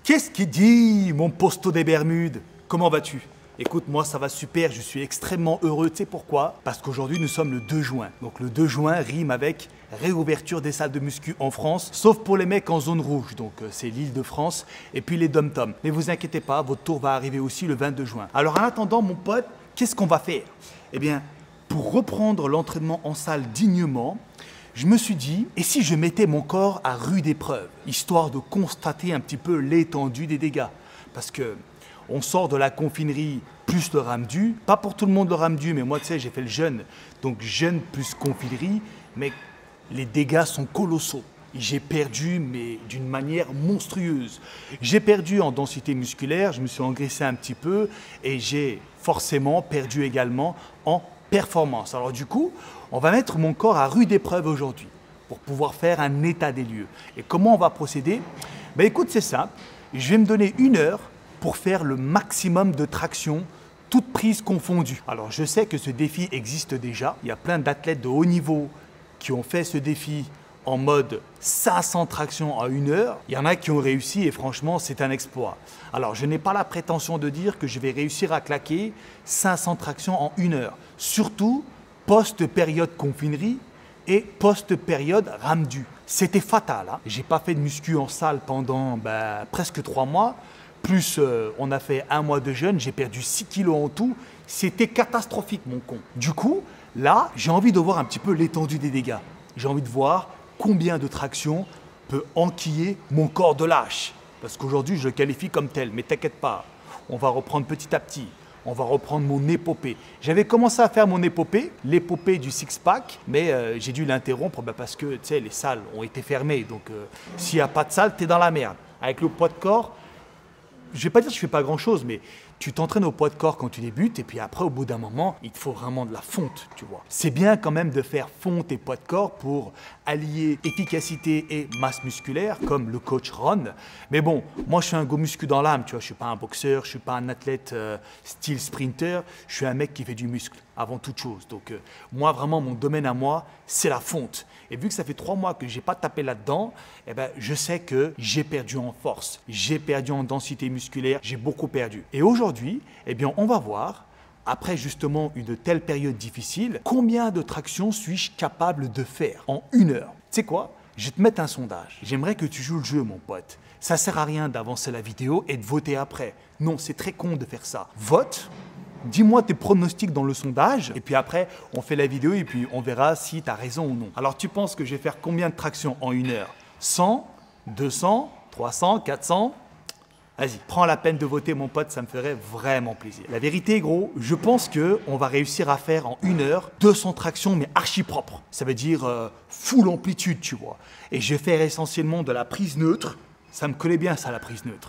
Qu'est-ce qui dit, mon posto des Bermudes? Comment vas-tu? Écoute, moi ça va super, je suis extrêmement heureux. Tu sais pourquoi? Parce qu'aujourd'hui nous sommes le 2 juin. Donc le 2 juin rime avec réouverture des salles de muscu en France, sauf pour les mecs en zone rouge, donc c'est l'Île-de-France et puis les dom-toms. Mais vous inquiétez pas, votre tour va arriver aussi le 22 juin. Alors en attendant mon pote, qu'est-ce qu'on va faire? Eh bien, pour reprendre l'entraînement en salle dignement, je me suis dit, et si je mettais mon corps à rude épreuve, histoire de constater un petit peu l'étendue des dégâts? Parce que on sort de la confinerie plus le ramadan, pas pour tout le monde le ramadan, mais moi tu sais, j'ai fait le jeûne, donc jeûne plus confinerie, mais les dégâts sont colossaux. J'ai perdu, mais d'une manière monstrueuse. J'ai perdu en densité musculaire, je me suis engraissé un petit peu, et j'ai forcément perdu également en performance. Alors du coup, on va mettre mon corps à rude épreuve aujourd'hui pour pouvoir faire un état des lieux. Et comment on va procéder? Ben écoute, c'est simple. Je vais me donner 1 heure pour faire le maximum de traction, toutes prises confondues. Alors je sais que ce défi existe déjà. Il y a plein d'athlètes de haut niveau qui ont fait ce défi en mode 500 tractions en 1 heure. Il y en a qui ont réussi et franchement, c'est un exploit. Alors, je n'ai pas la prétention de dire que je vais réussir à claquer 500 tractions en 1 heure. Surtout post-période confinerie et post-période ramadan. C'était fatal. Hein. J'ai pas fait de muscu en salle pendant presque 3 mois. Plus on a fait 1 mois de jeûne, j'ai perdu 6 kilos en tout. C'était catastrophique, mon con. Du coup, là, j'ai envie de voir un petit peu l'étendue des dégâts. J'ai envie de voir combien de traction peut enquiller mon corps de lâche. Parce qu'aujourd'hui, je le qualifie comme tel. Mais t'inquiète pas, on va reprendre petit à petit. On va reprendre mon épopée. J'avais commencé à faire mon épopée, l'épopée du six-pack, mais j'ai dû l'interrompre parce que tu sais, les salles ont été fermées. Donc, s'il n'y a pas de salle, t'es dans la merde. Avec le poids de corps, je ne vais pas dire que je ne fais pas grand-chose, mais tu t'entraînes au poids de corps quand tu débutes et puis après, au bout d'un moment, il te faut vraiment de la fonte, tu vois. C'est bien quand même de faire fonte et poids de corps pour allier efficacité et masse musculaire, comme le coach Ron. Mais bon, moi, je suis un go muscu dans l'âme, tu vois. Je ne suis pas un boxeur, je ne suis pas un athlète style sprinter. Je suis un mec qui fait du muscle avant toute chose. Donc, moi, vraiment, mon domaine à moi, c'est la fonte. Et vu que ça fait 3 mois que je n'ai pas tapé là-dedans, eh ben, je sais que j'ai perdu en force, j'ai perdu en densité musculaire, j'ai beaucoup perdu. Et aujourd'hui, eh bien, on va voir, après justement une telle période difficile, combien de tractions suis-je capable de faire en 1 heure? Tu sais quoi? Je vais te mettre un sondage. J'aimerais que tu joues le jeu, mon pote. Ça ne sert à rien d'avancer la vidéo et de voter après. Non, c'est très con de faire ça. Vote. Dis-moi tes pronostics dans le sondage et puis après, on fait la vidéo et puis on verra si tu as raison ou non. Alors, tu penses que je vais faire combien de tractions en 1 heure? 100, 200, 300, 400? Vas-y, prends la peine de voter, mon pote, ça me ferait vraiment plaisir. La vérité, gros, je pense qu'on va réussir à faire en 1 heure 200 tractions, mais archi propres. Ça veut dire full amplitude, tu vois. Et je vais faire essentiellement de la prise neutre. Ça me collait bien, ça, la prise neutre.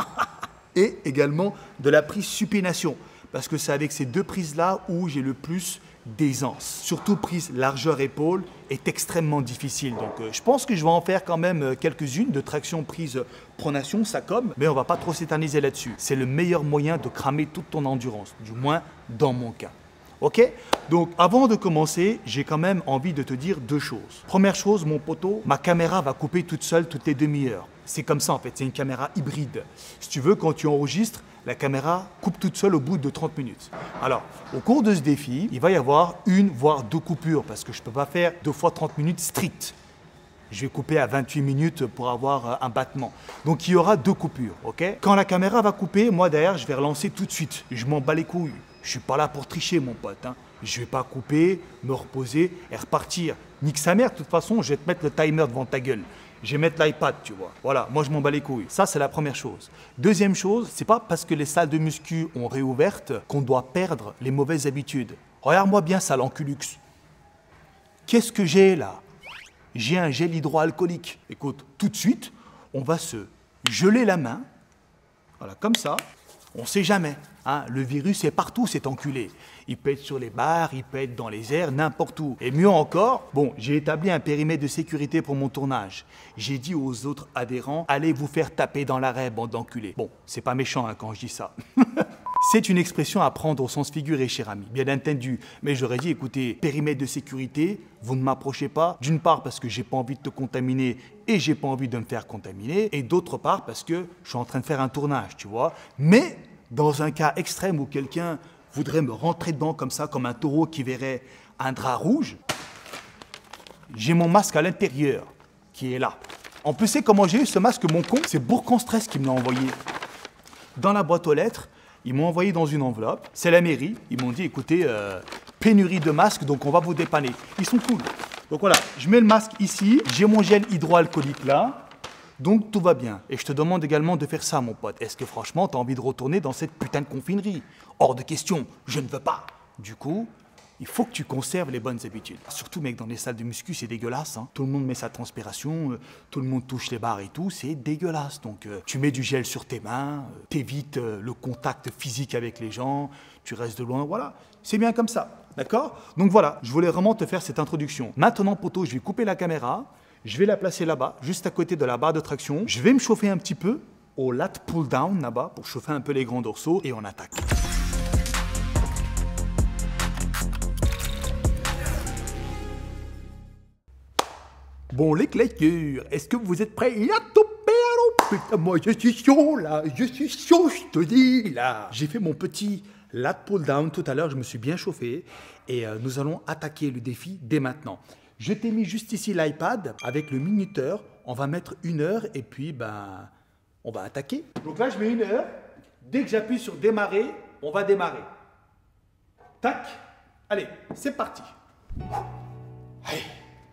Et également de la prise supination. Parce que c'est avec ces 2 prises-là où j'ai le plus d'aisance. Surtout prise largeur épaule est extrêmement difficile. Donc je pense que je vais en faire quand même quelques-unes de traction prise pronation, ça comme, mais on va pas trop s'éterniser là-dessus. C'est le meilleur moyen de cramer toute ton endurance, du moins dans mon cas. Ok? Donc avant de commencer, j'ai quand même envie de te dire 2 choses. Première chose, mon poteau, ma caméra va couper toute seule toutes les demi-heures. C'est comme ça en fait, c'est une caméra hybride. Si tu veux, quand tu enregistres, la caméra coupe toute seule au bout de 30 minutes. Alors, au cours de ce défi, il va y avoir 1 voire 2 coupures parce que je ne peux pas faire 2 fois 30 minutes strict. Je vais couper à 28 minutes pour avoir un battement. Donc, il y aura 2 coupures, ok? Quand la caméra va couper, moi derrière, je vais relancer tout de suite. Je m'en bats les couilles. Je ne suis pas là pour tricher, mon pote. Hein. Je ne vais pas couper, me reposer et repartir. Nique sa mère, de toute façon, je vais te mettre le timer devant ta gueule. Je vais mettre l'iPad, tu vois. Voilà, moi je m'en bats les couilles. Ça, c'est la première chose. Deuxième chose, c'est pas parce que les salles de muscu ont réouvertes qu'on doit perdre les mauvaises habitudes. Regarde-moi bien ça, l'enculux. Qu'est-ce que j'ai là? J'ai un gel hydroalcoolique. Écoute, tout de suite, on va se geler la main. Voilà, comme ça. On ne sait jamais. Hein, le virus est partout, cet enculé. Il peut être sur les barres, il peut être dans les airs, n'importe où. Et mieux encore, bon, j'ai établi un périmètre de sécurité pour mon tournage. J'ai dit aux autres adhérents, allez vous faire taper dans l'arrêt, bande d'enculés. Bon, c'est pas méchant hein, quand je dis ça. C'est une expression à prendre au sens figuré, cher ami, bien entendu. Mais j'aurais dit, écoutez, périmètre de sécurité, vous ne m'approchez pas. D'une part parce que j'ai pas envie de te contaminer et j'ai pas envie de me faire contaminer. Et d'autre part parce que je suis en train de faire un tournage, tu vois. Mais dans un cas extrême où quelqu'un voudrait me rentrer dedans comme ça, comme un taureau qui verrait un drap rouge, j'ai mon masque à l'intérieur qui est là. En plus, c'est comment j'ai eu ce masque, mon con? C'est Bourg en Stress qui me l'a envoyé. Dans la boîte aux lettres, ils m'ont envoyé dans une enveloppe. C'est la mairie. Ils m'ont dit, écoutez, pénurie de masques, donc on va vous dépanner. Ils sont cool. Donc voilà, je mets le masque ici. J'ai mon gel hydroalcoolique là. Donc tout va bien. Et je te demande également de faire ça, mon pote. Est-ce que franchement, tu as envie de retourner dans cette putain de confinerie? Hors de question, je ne veux pas. Du coup, il faut que tu conserves les bonnes habitudes. Surtout, mec, dans les salles de muscu, c'est dégueulasse. Hein. Tout le monde met sa transpiration, tout le monde touche les barres et tout, c'est dégueulasse. Donc, tu mets du gel sur tes mains, t'évites le contact physique avec les gens, tu restes de loin, voilà. C'est bien comme ça, d'accord? Donc voilà, je voulais vraiment te faire cette introduction. Maintenant, poto, je vais couper la caméra, je vais la placer là-bas, juste à côté de la barre de traction. Je vais me chauffer un petit peu au lat pull down là-bas pour chauffer un peu les grands dorsaux et on attaque. Bon, les claqueurs, est-ce que vous êtes prêts? Putain, moi, je suis chaud, là. Je suis chaud, je te dis, là. J'ai fait mon petit lat pull down tout à l'heure. Je me suis bien chauffé. Et nous allons attaquer le défi dès maintenant. Je t'ai mis juste ici l'iPad avec le minuteur. On va mettre 1 heure et puis, ben, on va attaquer. Donc là, je mets 1 heure. Dès que j'appuie sur démarrer, on va démarrer. Tac. Allez, c'est parti. Allez.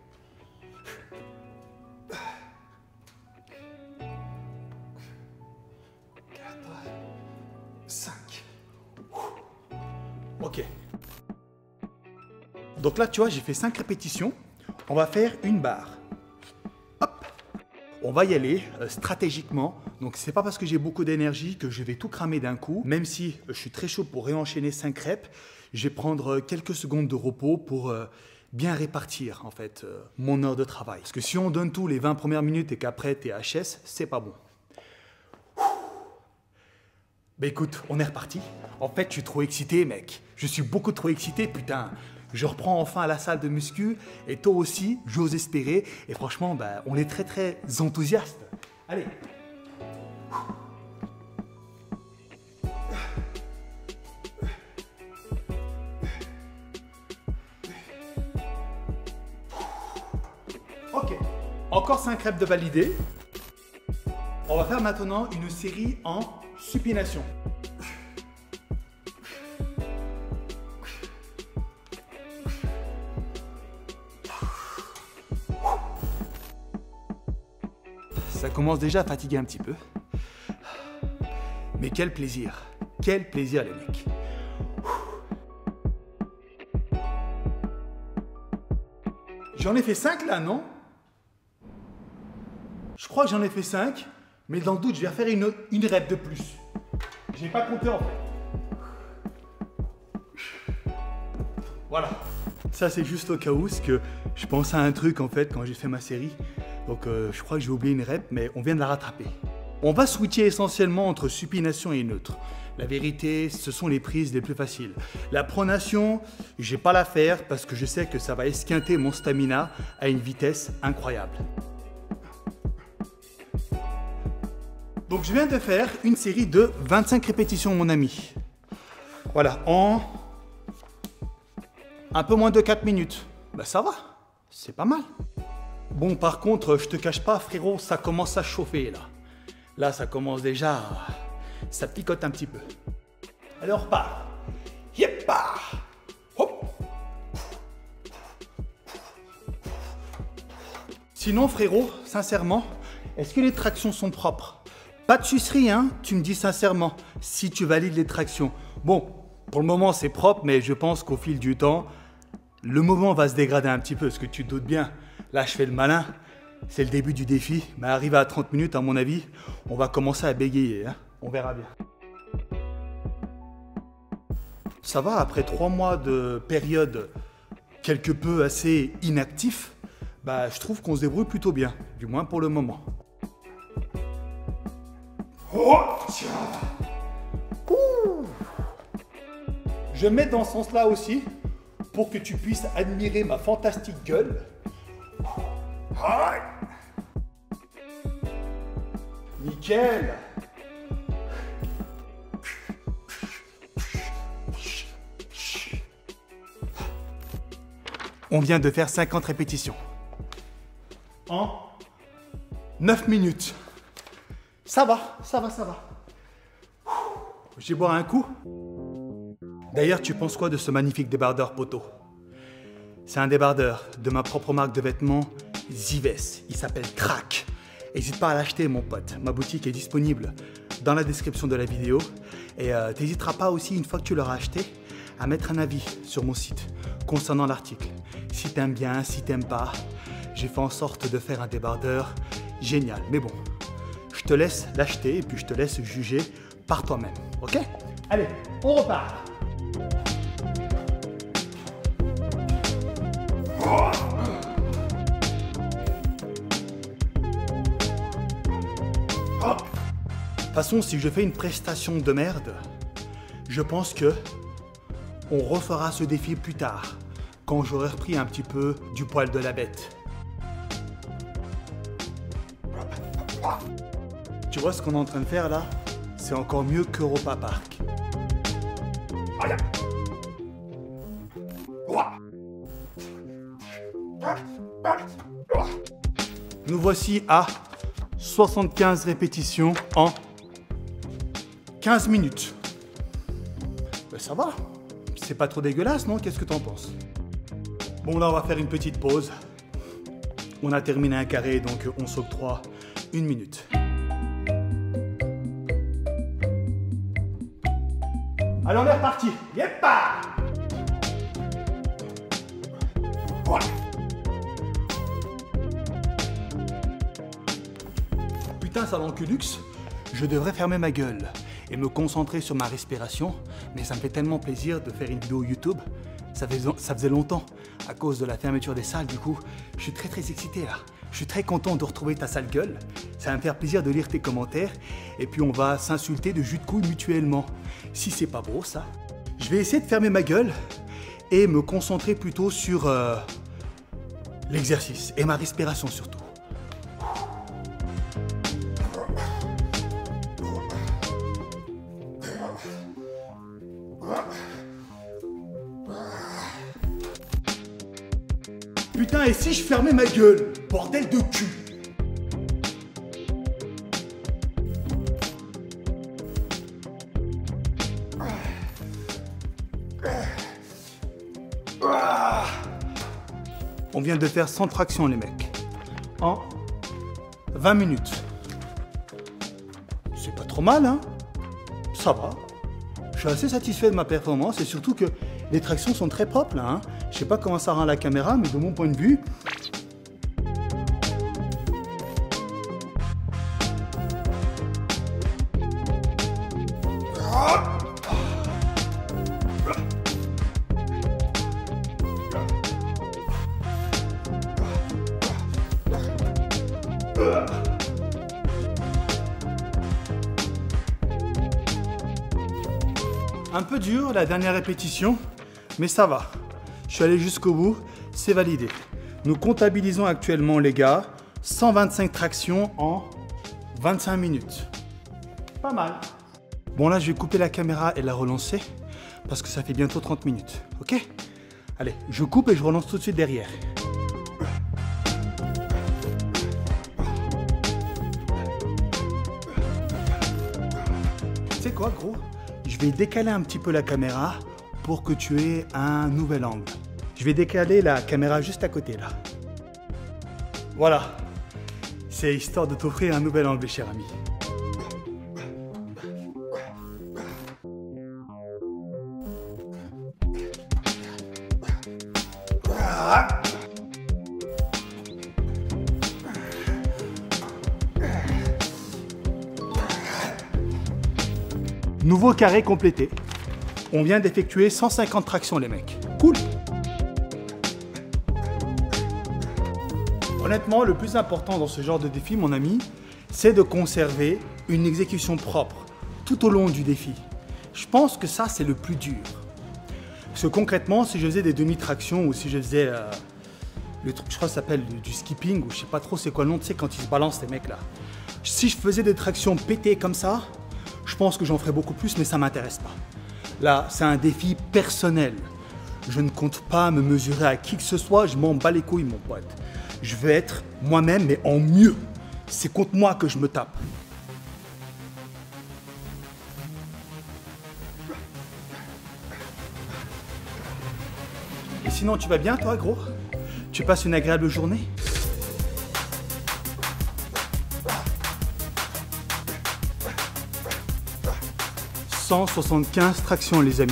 5. Ok. Donc là, tu vois, j'ai fait 5 répétitions. On va faire une barre. Hop. On va y aller stratégiquement. Donc, c'est pas parce que j'ai beaucoup d'énergie que je vais tout cramer d'un coup. Même si je suis très chaud pour réenchaîner 5 reps, je vais prendre quelques secondes de repos pour bien répartir, en fait, mon heure de travail. Parce que si on donne tout les 20 premières minutes et qu'après, t'es HS, c'est pas bon. Bah écoute, on est reparti. En fait, je suis trop excité, mec. Je suis beaucoup trop excité, putain. Je reprends enfin à la salle de muscu. Et toi aussi, j'ose espérer. Et franchement, bah, on est très très enthousiastes. Allez. Ok. Encore 5 reps de valider. On va faire maintenant une série en supination. Ça commence déjà à fatiguer un petit peu. Mais quel plaisir les mecs. J'en ai fait 5 là, non? Je crois que j'en ai fait 5. Mais dans le doute, je vais refaire une rep de plus. J'ai pas compté en fait. Voilà. Ça, c'est juste au cas où, parce que je pense à un truc en fait quand j'ai fait ma série. Donc, je crois que j'ai oublié une rep, mais on vient de la rattraper. On va switcher essentiellement entre supination et neutre. La vérité, ce sont les prises les plus faciles. La pronation, je vais pas la faire parce que je sais que ça va esquinter mon stamina à une vitesse incroyable. Donc je viens de faire une série de 25 répétitions, mon ami. Voilà, en un peu moins de 4 minutes. Ben ça va, c'est pas mal. Bon, par contre, je te cache pas, frérot, ça commence à chauffer, là. Là, ça commence déjà, ça picote un petit peu. Allez, on repart. Yeppa! Hop! Sinon, frérot, sincèrement, est-ce que les tractions sont propres? Pas de sucerie, hein? Tu me dis sincèrement, si tu valides les tractions. Bon, pour le moment, c'est propre, mais je pense qu'au fil du temps, le mouvement va se dégrader un petit peu, parce que tu te doutes bien. Là, je fais le malin. C'est le début du défi. Mais arrivé à 30 minutes, à mon avis, on va commencer à bégayer. Hein? On verra bien. Ça va, après 3 mois de période quelque peu assez inactif, bah, je trouve qu'on se débrouille plutôt bien. Du moins pour le moment. Oh, tiens. je vais me mettre dans ce sens-là aussi pour que tu puisses admirer ma fantastique gueule. Nickel. On vient de faire 50 répétitions. En 9 minutes. Ça va, ça va, ça va. Je vais boire un coup. D'ailleurs, tu penses quoi de ce magnifique débardeur poteau? C'est un débardeur de ma propre marque de vêtements, Zives. Il s'appelle Crack. N'hésite pas à l'acheter, mon pote. Ma boutique est disponible dans la description de la vidéo. Et t'hésiteras pas aussi, une fois que tu l'auras acheté, à mettre un avis sur mon site concernant l'article. Si t'aimes bien, si t'aimes pas, j'ai fait en sorte de faire un débardeur génial. Mais bon, je te laisse l'acheter et puis je te laisse juger par toi-même. Ok? Allez, on repart. De toute façon, si je fais une prestation de merde, je pense que on refera ce défi plus tard, quand j'aurai repris un petit peu du poil de la bête. Tu vois ce qu'on est en train de faire là? C'est encore mieux qu'Europa Park. Nous voici à 75 répétitions en 15 minutes. Ben ça va, c'est pas trop dégueulasse, non? Qu'est-ce que t'en penses? Bon, là, on va faire une petite pause. On a terminé un carré, donc on s'octroie 1 minute. Allez, on est reparti. Yepa! Putain, ça l'enculux. Je devrais fermer ma gueule et me concentrer sur ma respiration, mais ça me fait tellement plaisir de faire une vidéo YouTube. Ça faisait longtemps, à cause de la fermeture des salles, du coup, je suis très excité là. Je suis très content de retrouver ta sale gueule. Ça va me faire plaisir de lire tes commentaires. Et puis on va s'insulter de jus de couilles mutuellement. Si c'est pas beau ça. Je vais essayer de fermer ma gueule et me concentrer plutôt sur l'exercice et ma respiration surtout. Putain, et si je fermais ma gueule? Bordel de cul! On vient de faire 100 tractions, les mecs. En 20 minutes. C'est pas trop mal, hein? Ça va. Je suis assez satisfait de ma performance et surtout que les tractions sont très propres, là, hein? Je sais pas comment ça rend la caméra, mais de mon point de vue... Un peu dur la dernière répétition, mais ça va. Je suis allé jusqu'au bout, c'est validé. Nous comptabilisons actuellement, les gars, 125 tractions en 25 minutes. Pas mal. Bon, là, je vais couper la caméra et la relancer parce que ça fait bientôt 30 minutes. Ok? Allez, je coupe et je relance tout de suite derrière. Tu sais quoi, gros? Je vais décaler un petit peu la caméra pour que tu aies un nouvel angle. Je vais décaler la caméra juste à côté là. Voilà. C'est histoire de t'offrir un nouvel angle, cher ami. Nouveau carré complété. On vient d'effectuer 150 tractions, les mecs. Cool. Honnêtement, le plus important dans ce genre de défi, mon ami, c'est de conserver une exécution propre tout au long du défi. Je pense que ça, c'est le plus dur. Parce que concrètement, si je faisais des demi-tractions ou si je faisais le truc, je crois que ça s'appelle du skipping ou je sais pas trop c'est quoi le nom, tu sais, quand ils se balancent ces mecs là. Si je faisais des tractions pétées comme ça, je pense que j'en ferais beaucoup plus, mais ça m'intéresse pas. Là, c'est un défi personnel. Je ne compte pas me mesurer à qui que ce soit, je m'en bats les couilles, mon pote. Je veux être moi-même, mais en mieux. C'est contre moi que je me tape. Et sinon, tu vas bien, toi, gros? Tu passes une agréable journée? « 175 tractions, les amis. »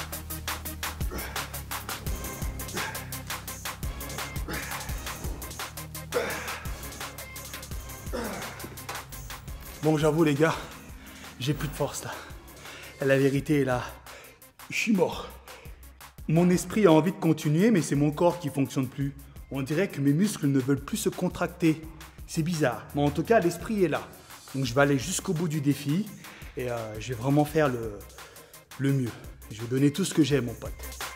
Bon, j'avoue, les gars, j'ai plus de force, là. Et la vérité est là. Je suis mort. Mon esprit a envie de continuer, mais c'est mon corps qui fonctionne plus. On dirait que mes muscles ne veulent plus se contracter. C'est bizarre, mais en tout cas, l'esprit est là. Donc, je vais aller jusqu'au bout du défi et je vais vraiment faire le mieux. Je vais donner tout ce que j'ai, mon pote.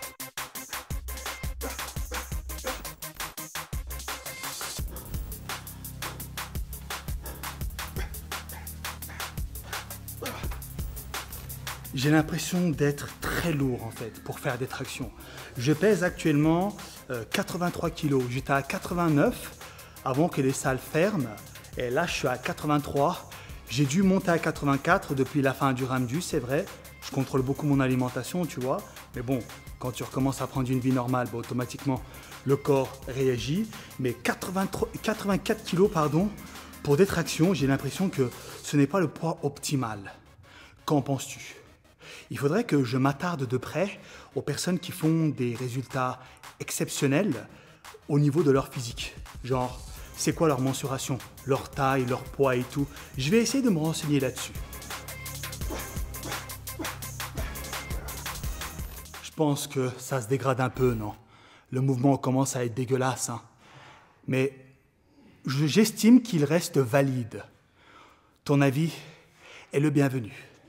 J'ai l'impression d'être très lourd en fait pour faire des tractions. Je pèse actuellement 83 kg. J'étais à 89 avant que les salles ferment. Et là, je suis à 83. J'ai dû monter à 84 depuis la fin du Ramdu, c'est vrai. Je contrôle beaucoup mon alimentation, tu vois. Mais bon, quand tu recommences à prendre une vie normale, bah, automatiquement, le corps réagit. Mais 84 kg, pardon, pour des tractions, j'ai l'impression que ce n'est pas le poids optimal. Qu'en penses-tu ? Il faudrait que je m'attarde de près aux personnes qui font des résultats exceptionnels au niveau de leur physique. Genre, c'est quoi leur mensuration, leur taille, leur poids et tout. Je vais essayer de me renseigner là-dessus. Je pense que ça se dégrade un peu, non? Le mouvement commence à être dégueulasse, hein. Mais j'estime qu'il reste valide. Ton avis est le bienvenu.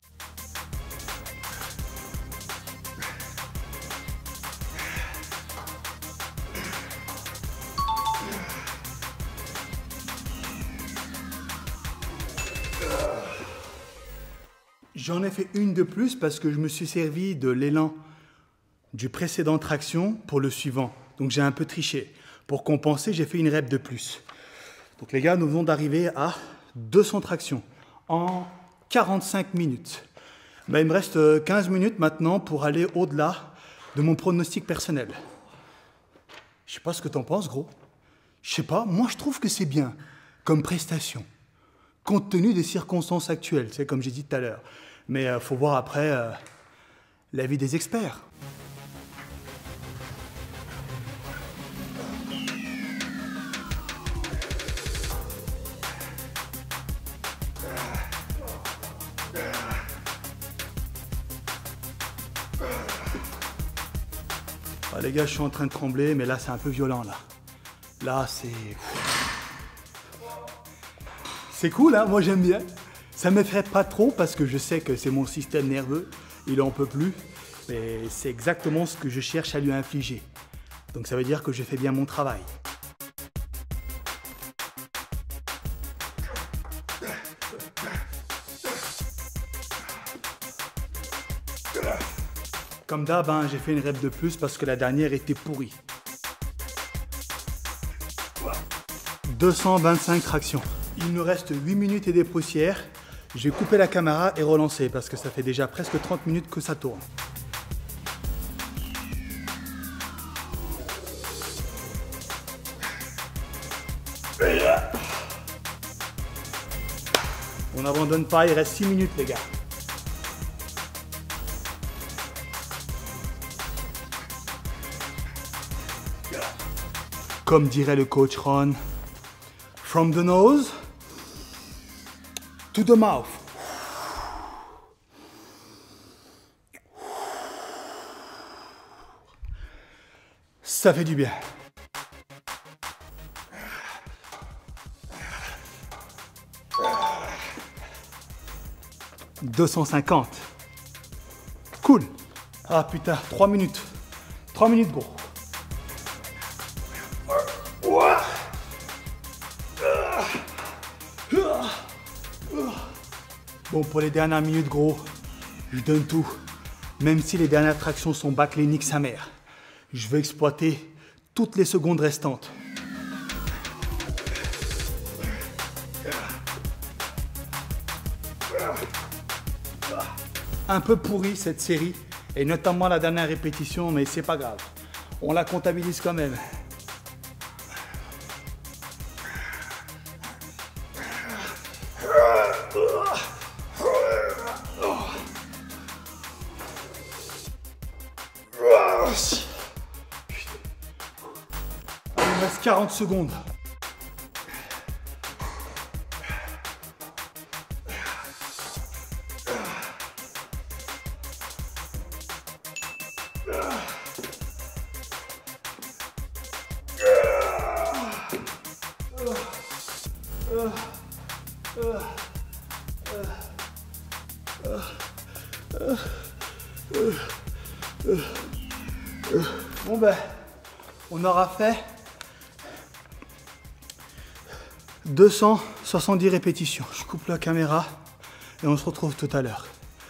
J'en ai fait une de plus parce que je me suis servi de l'élan du précédent traction pour le suivant. Donc j'ai un peu triché. Pour compenser, j'ai fait une rep de plus. Donc les gars, nous venons d'arriver à 200 tractions en 45 minutes. Ben, il me reste 15 minutes maintenant pour aller au-delà de mon pronostic personnel. Je sais pas ce que t'en penses, gros. Je sais pas, moi je trouve que c'est bien comme prestation. Compte tenu des circonstances actuelles, c'est comme j'ai dit tout à l'heure. Mais faut voir après l'avis des experts. Ah, les gars, je suis en train de trembler, mais là c'est un peu violent là. Là c'est... C'est cool, hein, moi j'aime bien. Ça ne m'effraie pas trop parce que je sais que c'est mon système nerveux, il en peut plus. Mais c'est exactement ce que je cherche à lui infliger. Donc ça veut dire que je fais bien mon travail. Comme d'hab, hein, j'ai fait une rep de plus parce que la dernière était pourrie. 225 tractions. Il me reste 8 minutes et des poussières. Je vais couper la caméra et relancer parce que ça fait déjà presque 30 minutes que ça tourne. On n'abandonne pas, il reste 6 minutes les gars. Comme dirait le coach Ron, from the nose to the mouth. Ça fait du bien. « 250. Cool. Ah putain, 3 minutes. 3 minutes, gros. Bon, pour les dernières minutes, gros, je donne tout. Même si les dernières tractions sont bâclées, nique sa mère. Je veux exploiter toutes les secondes restantes. Un peu pourri cette série, et notamment la dernière répétition, mais c'est pas grave. On la comptabilise quand même. Il me reste 40 secondes. Bon ben, on aura fait 270 répétitions. Je coupe la caméra et on se retrouve tout à l'heure.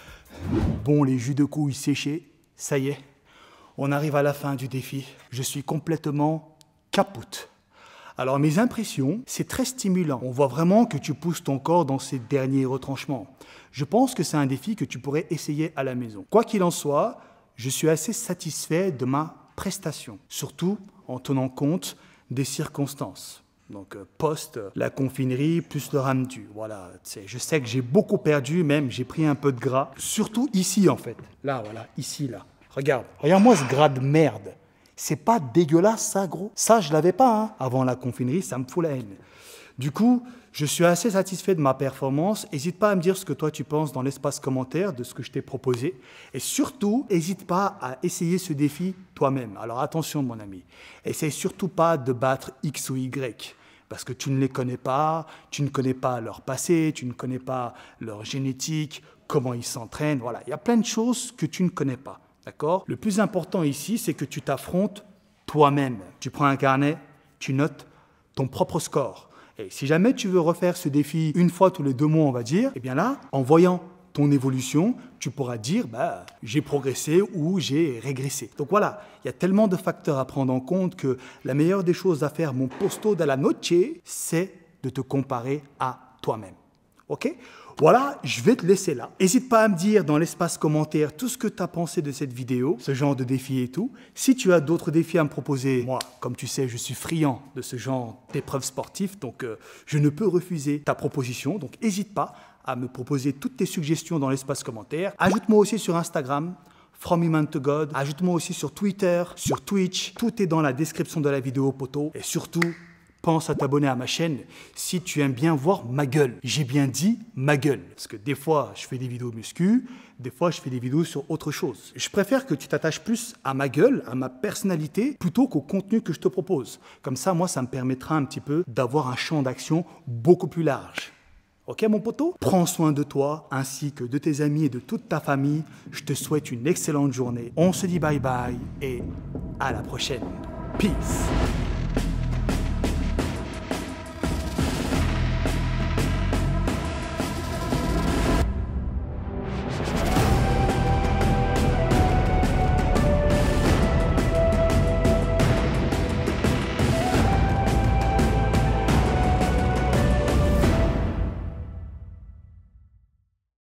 Bon, les jus de couilles séchés, ça y est, on arrive à la fin du défi. Je suis complètement capote. Alors mes impressions, c'est très stimulant. On voit vraiment que tu pousses ton corps dans ses derniers retranchements. Je pense que c'est un défi que tu pourrais essayer à la maison. Quoi qu'il en soit, je suis assez satisfait de ma prestation, surtout en tenant compte des circonstances. Donc post la confinerie plus le ramdu. Voilà, je sais que j'ai beaucoup perdu, même j'ai pris un peu de gras. Surtout ici en fait. Là, voilà, ici, là. Regarde-moi ce gras de merde. C'est pas dégueulasse ça, gros. Ça, je l'avais pas, hein. Avant la confinerie, ça me fout la haine. Du coup, je suis assez satisfait de ma performance. N'hésite pas à me dire ce que toi tu penses dans l'espace commentaire de ce que je t'ai proposé. Et surtout, n'hésite pas à essayer ce défi toi-même. Alors attention mon ami, essaye surtout pas de battre X ou Y. Parce que tu ne les connais pas, tu ne connais pas leur passé, tu ne connais pas leur génétique, comment ils s'entraînent. Voilà, il y a plein de choses que tu ne connais pas. D'accord ? Le plus important ici, c'est que tu t'affrontes toi-même. Tu prends un carnet, tu notes ton propre score. Et si jamais tu veux refaire ce défi une fois tous les 2 mois, on va dire, eh bien là, en voyant ton évolution, tu pourras dire bah, j'ai progressé ou j'ai régressé. Donc voilà, il y a tellement de facteurs à prendre en compte que la meilleure des choses à faire, mon posto della noche, c'est de te comparer à toi-même. Ok ? Voilà, je vais te laisser là. N'hésite pas à me dire dans l'espace commentaire tout ce que tu as pensé de cette vidéo, ce genre de défi et tout. Si tu as d'autres défis à me proposer, moi, comme tu sais, je suis friand de ce genre d'épreuves sportives, donc je ne peux refuser ta proposition. Donc n'hésite pas à me proposer toutes tes suggestions dans l'espace commentaire. Ajoute-moi aussi sur Instagram, From Human to God. Ajoute-moi aussi sur Twitter, sur Twitch. Tout est dans la description de la vidéo, poto. Et surtout, pense à t'abonner à ma chaîne si tu aimes bien voir ma gueule. J'ai bien dit ma gueule. Parce que des fois, je fais des vidéos muscu, des fois, je fais des vidéos sur autre chose. Je préfère que tu t'attaches plus à ma gueule, à ma personnalité, plutôt qu'au contenu que je te propose. Comme ça, moi, ça me permettra un petit peu d'avoir un champ d'action beaucoup plus large. Ok, mon poteau? Prends soin de toi, ainsi que de tes amis et de toute ta famille. Je te souhaite une excellente journée. On se dit bye bye et à la prochaine. Peace.